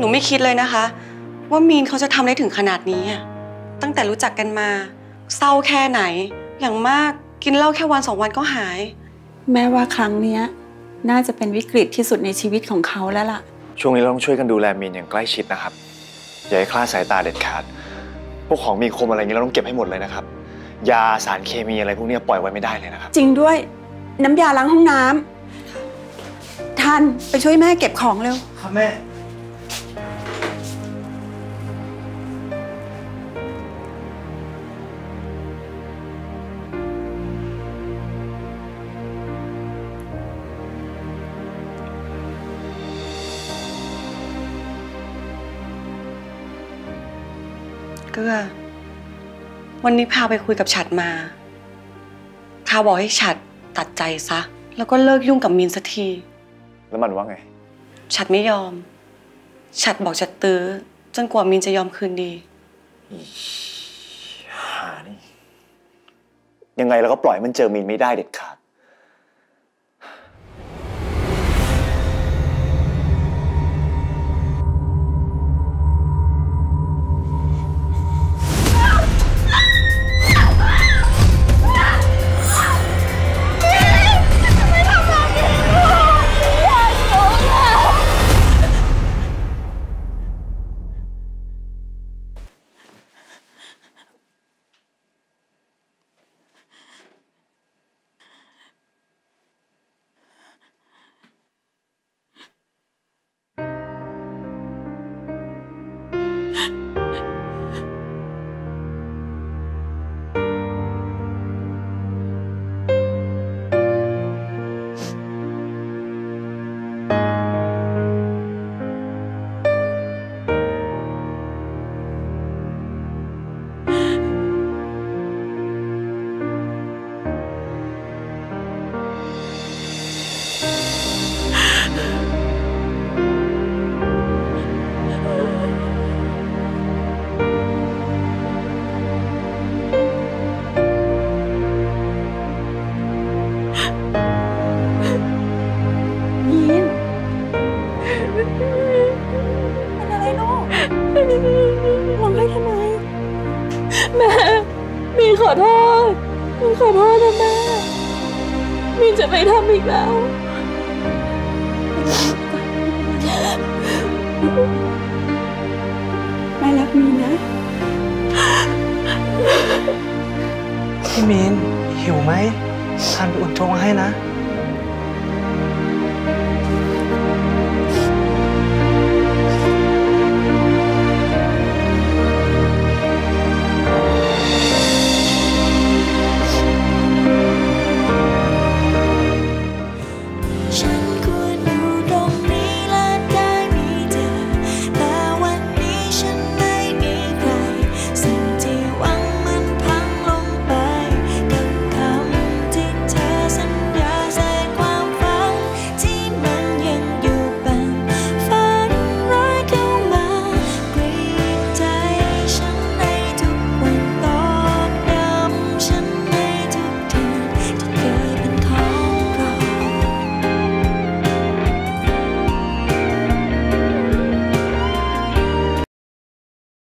นูไม่คิดเลยนะคะว่ามีนเขาจะทำได้ถึงขนาดนี้ตั้งแต่รู้จักกันมาเศร้าแค่ไหนอย่างมากกินเหล้าแค่วัน2 วันก็หายแม้ว่าครั้งนี้น่าจะเป็นวิกฤตที่สุดในชีวิตของเขาแล้วล่ะช่วงนี้เราต้องช่วยกันดูแลมีนอย่างใกล้ชิดนะครับอย่าให้คลาดสายตาเด็ดขาดพวกของมีคมอะไรนี้เราต้องเก็บให้หมดเลยนะครับยาสารเคมีอะไรพวกนี้ปล่อยไว้ไม่ได้เลยนะครับจริงด้วยน้ำยาล้างห้องน้ำท่านไปช่วยแม่เก็บของเร็วครับแม่เกื้อวันนี้พาไปคุยกับฉัดมาพาบอกให้ฉัดตัดใจซะแล้วก็เลิกยุ่งกับมีนสักทีแล้วมันว่าไงฉัดไม่ยอมฉัดบอกจะตื้อจนกว่ามีนจะยอมคืนดีนี่ยังไงเราก็ปล่อยมันเจอมีนไม่ได้เด็ดขาดร้องไห้ทำไมแม่มีขอโทษมีขอโทษนะแม่มีจะไม่ทำอีกแล้วแม่รักมีนะพี่มีนหิวไหมทานไปอุ่นโจ๊กมาให้นะ